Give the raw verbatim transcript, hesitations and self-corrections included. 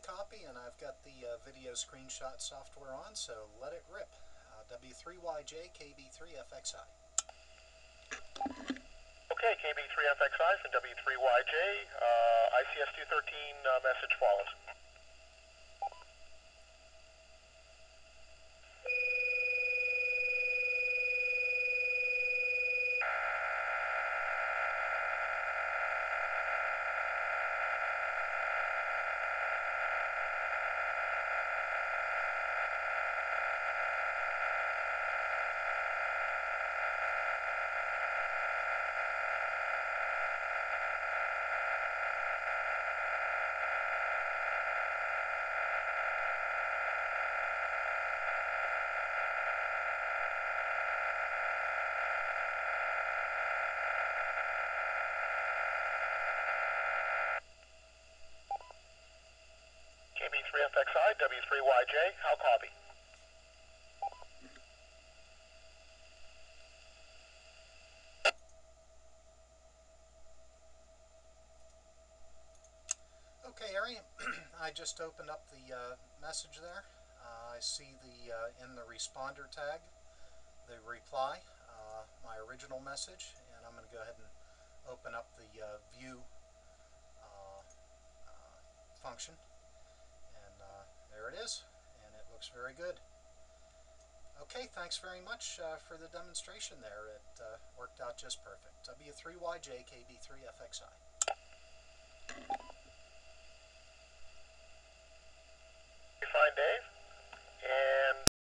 copy, and I've got the uh, video screenshot software on, so let it rip. Uh, W three Y J K B three F X I. Okay, K B three F X I from W three Y J, uh, I C S two thirteen uh, message follows. K B three F X I, W three Y J, how copy? Okay, Ari, I just opened up the uh, message there. Uh, I see the uh, in the responder tag, the reply, uh, my original message, and I'm going to go ahead and open up the uh, view uh, uh, function, and uh, there it is, and it looks very good. Okay, thanks very much uh, for the demonstration there. It uh, worked out just perfect. W three Y J K B three F X I.